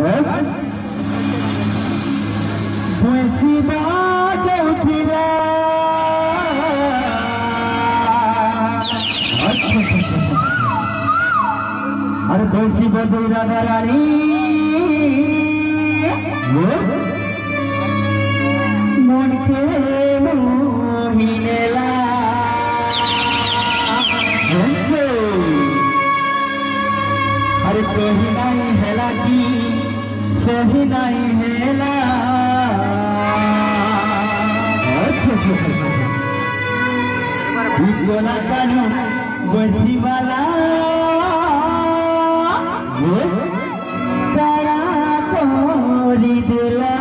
अरे तुलसी बदल राधा रानी मन के मोहिनेला अरे सही नहीं हेला की सही नहीं हेला गोला कानू बसी वाला करा कोरी दिला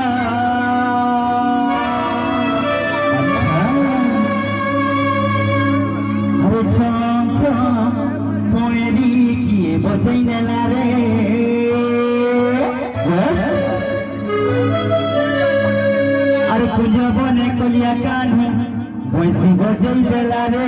अरे छम छम पोएरी किए बचैने ला रे अरे कुंज बने कलिया कानू वैसी बजै देला रे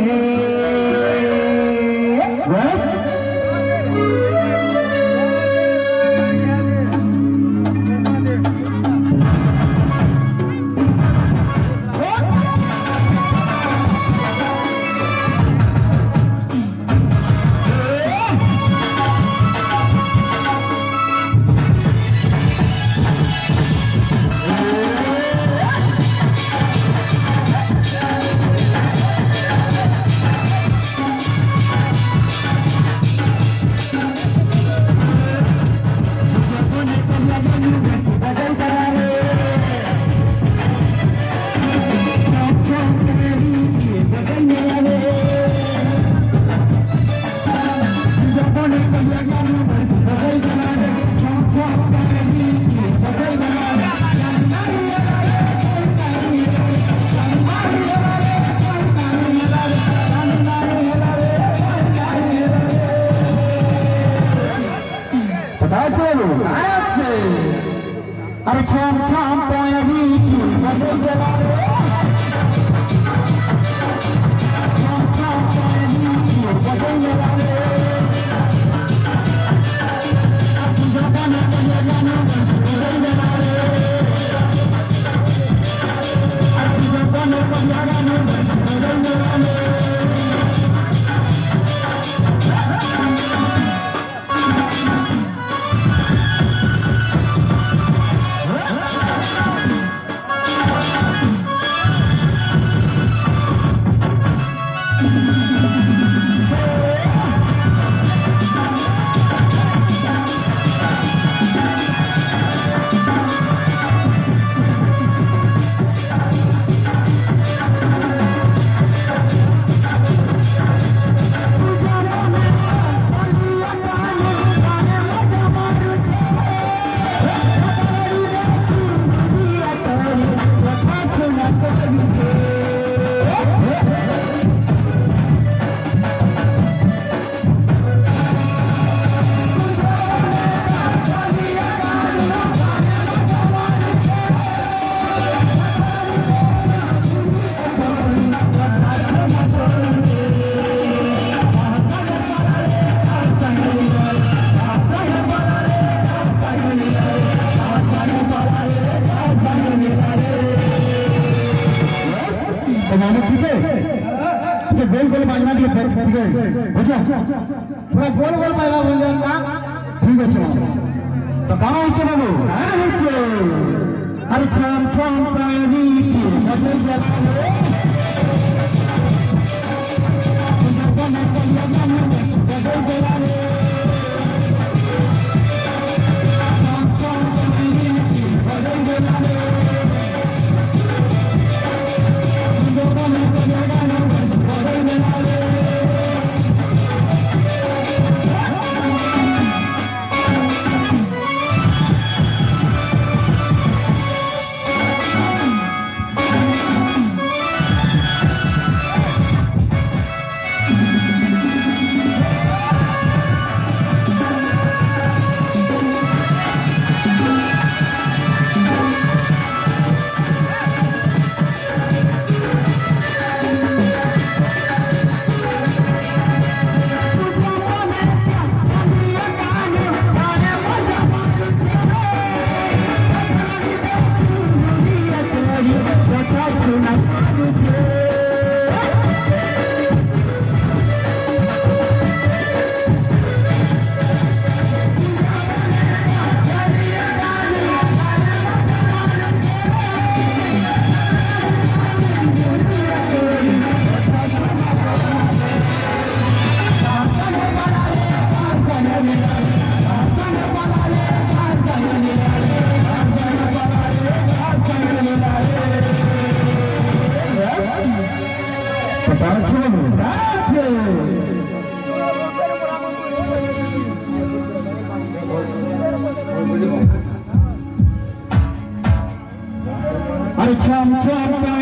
अरे छम छम पोएरी की बजै देला रे छम छम पोएरी की बजै देला रे जबाने कलिया गाना बजै देला रे जबाने कलिया गाना बजै देला रे गोल गोल बाजना दिए ठीक है हो जा पूरा गोल गोल पाएगा बोल जाऊंगा ठीक है तो कहां है बाबू अरे छम छम प्राणी की बजै देला रे जबाने कलिया गाना बजै देला रे छम छम प्राणी की बजै देला रे जबाने कलिया गाना बजै देला रे अरे छम छम